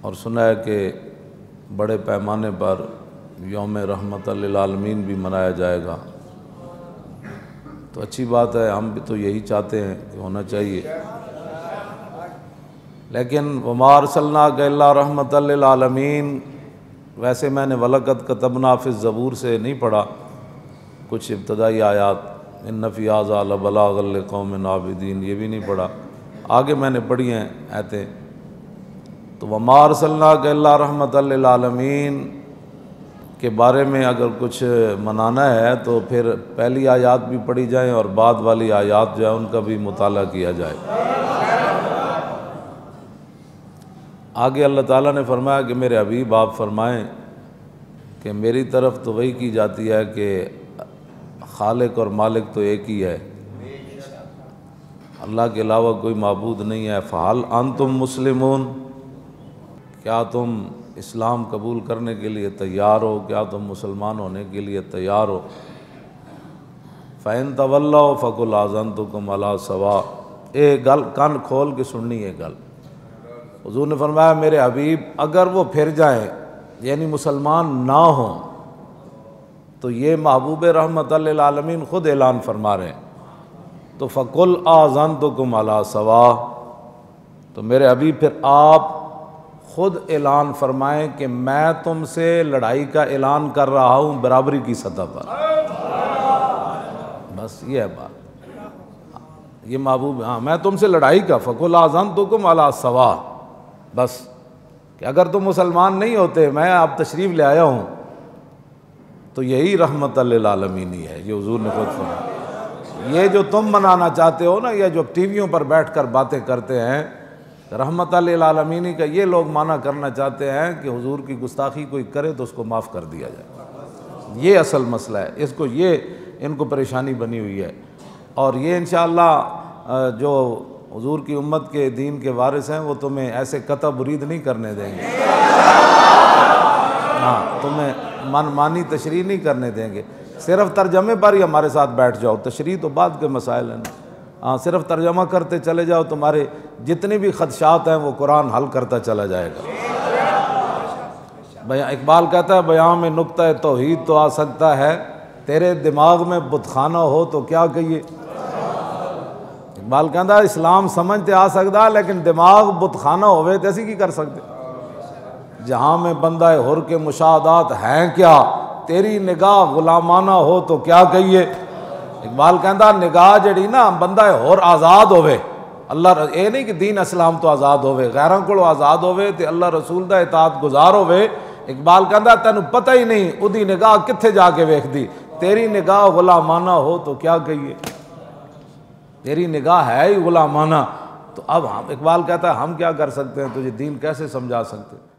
اور سنا ہے کہ بڑے پیمانے پر یوم رحمت للعالمین بھی منایا جائے گا، تو اچھی بات ہے، ہم بھی تو یہی چاہتے ہیں کہ ہونا چاہیے۔ لیکن وما ارسلناک الا رحمۃ للعالمین، ویسے میں نے وَلَقَدْ كَتَبْنَا فِي الزَّبُور سے نہیں پڑھا، کچھ ابتدائی آیات ان فی ھذا لبلاغا لقوم عابدین یہ بھی نہیں پڑھا، آگے میں نے پڑھی ہیں آیتیں۔ تو وما ارسلناک الا رحمۃ للعالمین کے بارے میں اگر کچھ منانا ہے تو پھر پہلی آیات بھی پڑھی جائیں اور بعد والی آیات جو ہے ان کا بھی مطالعہ کیا جائے۔ آگے اللہ تعالیٰ نے فرمایا کہ میرے حبیب آپ فرمائیں کہ میری طرف تو وحی کی جاتی ہے کہ خالق اور مالک تو ایک ہی ہے، اللہ کے علاوہ کوئی معبود نہیں ہے۔ فَهَلْ أَنْتُمْ مُسْلِمُونَ، کیا تم اسلام قبول کرنے کے لیے تیار ہو، کیا تم مسلمان ہونے کے لیے تیار ہو؟ فَإِن تَوَلَّوْا فَقُلْ آذَنْتُكُمْ عَلَىٰ سَوَاءٍ، ایک گل کان کھول کے سننی ہے گل۔ حضور نے فرمایا میرے حبیب اگر وہ پھر جائیں یعنی مسلمان نہ ہوں، تو یہ محبوب رحمت للعالمین خود اعلان فرما رہے ہیں، تو فَقُلْ آذَنْتُكُمْ عَلَىٰ سَوَاءٍ، تو میرے حبیب پھر آپ خود اعلان فرمائیں کہ میں تم سے لڑائی کا اعلان کر رہا ہوں برابری کی سطح پر۔ بس یہ ہے بات، یہ محبوب، ہاں میں تم سے لڑائی کا، فَقُلْ آذَنْتُكُمْ عَلَىٰ سَوَاءٍ، بس کہ اگر تم مسلمان نہیں ہوتے، میں آپ تشریف لے آیا ہوں، تو یہی رحمت للعالمین ہی ہے، یہ حضور نے خود فرمایا۔ یہ جو تم منانا چاہتے ہو نا، یہ جو ٹی ویوں پر بیٹھ کر باتیں کرتے ہیں رحمت للعالمین کا، یہ لوگ مانا کرنا چاہتے ہیں کہ حضور کی گستاخی کوئی کرے تو اس کو معاف کر دیا جائے، یہ اصل مسئلہ ہے، اس کو یہ ان کو پریشانی بنی ہوئی ہے۔ اور یہ انشاءاللہ جو حضور کی امت کے دین کے وارث ہیں وہ تمہیں ایسے قطع برید نہیں کرنے دیں گے، ہاں تمہیں من مانی تشریح نہیں کرنے دیں گے، صرف ترجمے پر ہی ہمارے ساتھ بیٹھ جاؤ، تشریح تو بعد کے مسائل ہیں، ہاں صرف ترجمہ کرتے چلے جاؤ، تمہارے جتنے بھی خدشات ہیں وہ قرآن حل کرتا چلا جائے گا۔ اقبال کہتا ہے بیان میں نقطہ توحید تو آ سکتا ہے، تیرے دماغ میں بت خانہ ہو تو کیا کہیے۔ اقبال کہتا ہے اسلام سمجھتے آ سکتا لیکن دماغ بت خانہ ہوئے تو ایسی کی کر سکتے۔ جہاں میں بندہ حر کے مشاہدات ہیں کیا، تیری نگاہ غلامانہ ہو تو کیا کہیے۔ اقبال کہتا نگاہ جڑی نا بندہ حر آزاد ہوئے، اللہ اے نہیں کہ دین اسلام تو آزاد ہوئے، غیراں کو آزاد ہوئے تے اللہ رسول دا اطاعت گزار ہوئے۔ اقبال کہتا تینوں پتہ ہی نہیں اودی نگاہ کتھے جا کے ویکھ دی، تیری نگاہ غلامانہ ہو تو کیا کہیے، تیری نگاہ ہے ہی غلامانہ۔ تو اب اقبال کہتا ہے ہم کیا کر سکتے ہیں، تجھے دین کیسے سمجھا سکتے ہیں۔